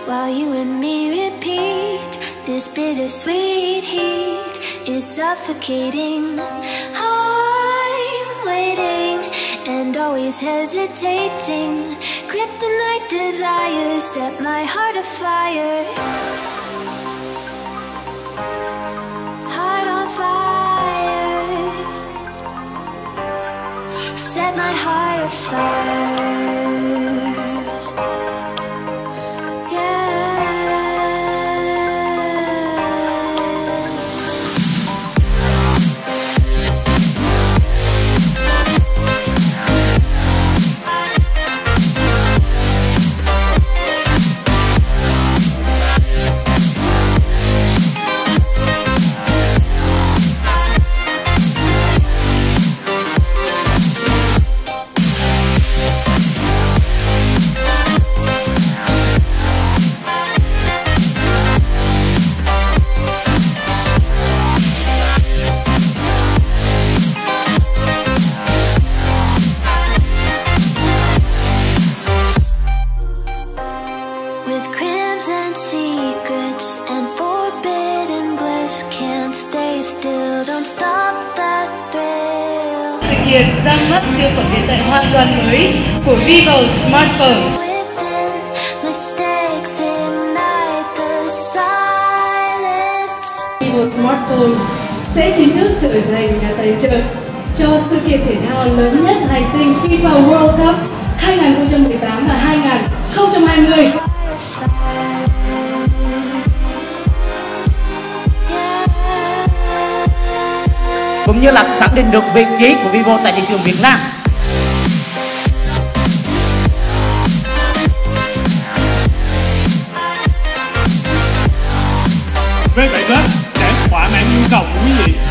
while you and me repeat. This bittersweet heat is suffocating. I'm waiting and always hesitating. Kryptonite desires set my heart afire. Heart on fire. Set my heart afire. Sự kiện ra mắt siêu phẩm điện thoại hoàn toàn mới của Vivo Smartphone. Vivo Smartphone sẽ chính thức trở thành nhà tài trợ cho sự kiện thể thao lớn nhất hành tinh FIFA World Cup 2018 và 2020. Cũng như là khẳng định được vị trí của Vivo tại thị trường Việt Nam. Với vậy đó, để thỏa mãn nhu cầu của quý vị,